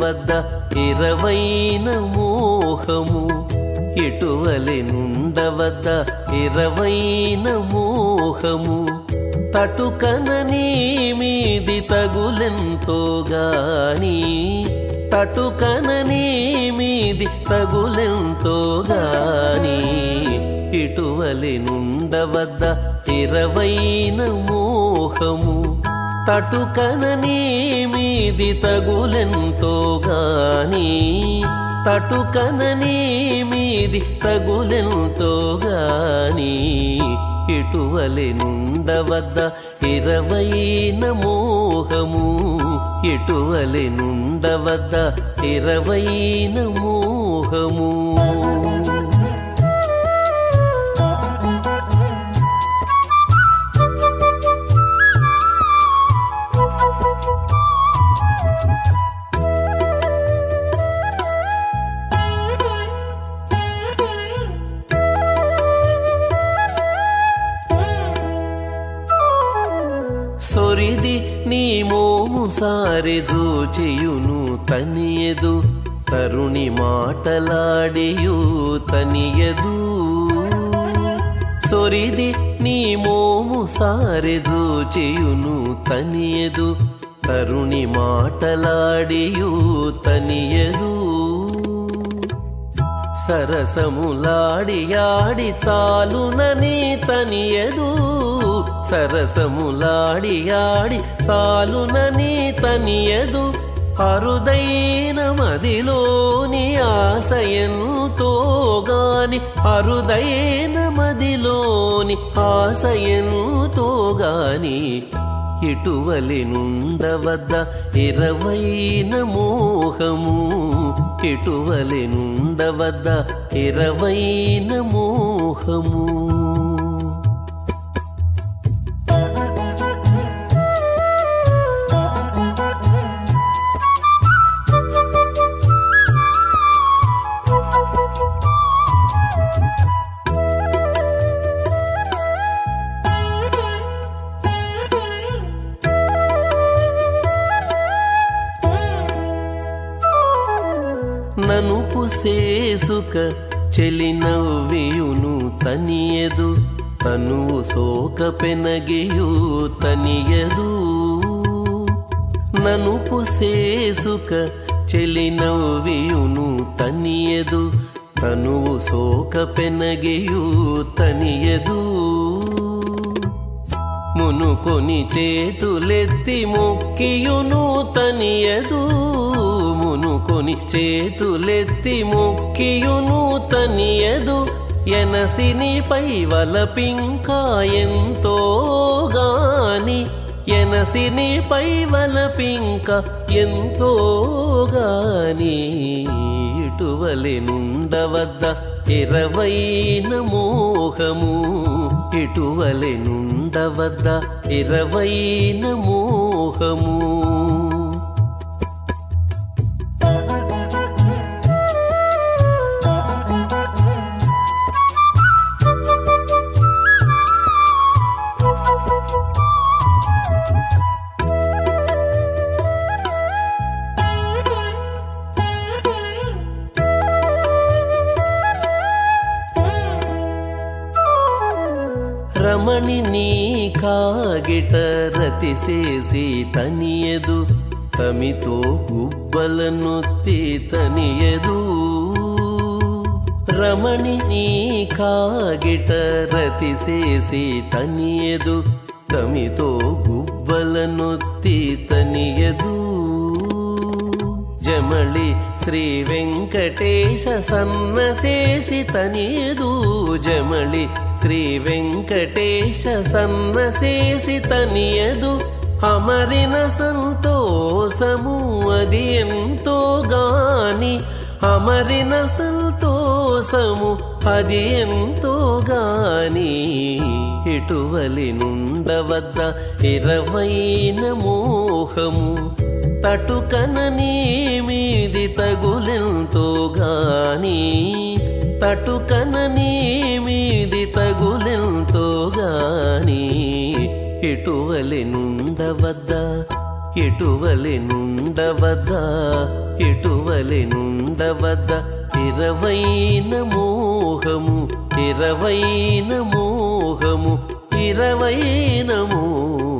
నుండవద్ద ఇరవైన మోహము ఇటువలి నుండవద్ద ఇరవైన మోహము తటుకన నీ మీది తగులెంతో గాని తటుకన నీ మీది తగులెంతో గాని ఇటువలి నుండవద్ద ఇరవైన మోహము తటుకన నీ మీది తగులెంతో గాని తటుకన నీ మీది తగులెంతో గాని ఇటువలి నుండవద్ద ఇరవైన మోహము ఇటువలి నుండవద్ద ఇరవైన మోహము సొరిది నీ మోము సారె జోచియును తనియదు తరుణి మాటలాడియు తనియదు సొరిది నీ మోము సారె జోచియును తనియదు తరుణి మాటలాడియు తనియదు సరసములాడియాడి చాలునని తనియదు సరసములాడియాడి చాలునని తనియదు అరుదైన మదిలోని ఆశయంతో గాని అరుదైన మదిలోని ఆశయంతో గాని ఇటువలి నుండవద్ద ఇరవైన మోహము ఇటువలి నుండవద్ద ఇరవైన మోహము ననుపు సేసుక చెలి నవ్వియును తనియదు తనువు సోక పెనగియు తనియదు ననుపు సేసుక చెలి నవ్వియును తనియదు తనువు సోక పెనగియు తనియదు మునుకొని చేతులెత్తి మొక్కియును తనియదు మునుకొని చేతులెత్తి మొక్కియును తనియదు ఎనసినిపై వలపింకా ఎంతో గాని ఎనసినిపై వలపింక ఎంతో గాని ఇటువలి నుండవద్ద ఇరవైన మోహము ఇటువలి నుండవద్ద ఇరవైన మోహము రమణి నీ కాగిట రతిసేసి తనియదు తమితో గుబ్బలనొత్తి తనియదు రమణి నీ కాగిట రతిసేసి తనియదు తమితో గుబ్బలనొత్తి తనియదు జమళి శ్రీ వెంకటేశ సన్నసేసి తనియదు జమళి శ్రీ వెంకటేశ సన్నసేసి తనియదు అమరిన సంతోషము అది ఎంతో గాని అమరిన సంతోషము అది ఎంతో గాని ఇటువలి నుండవద్ద ఇరవైన మోహము తటుకన నీ మీది తగులెంతో గాని తటుకన నీ మీది తగులెంతో గాని ఇటువలి నుండవద్ద ఎటువలి నుండవద్దా ఎటువలి నుండవద్దా ఇరవైన మోహము ఇరవైన మోహము ఇరవైన మోహము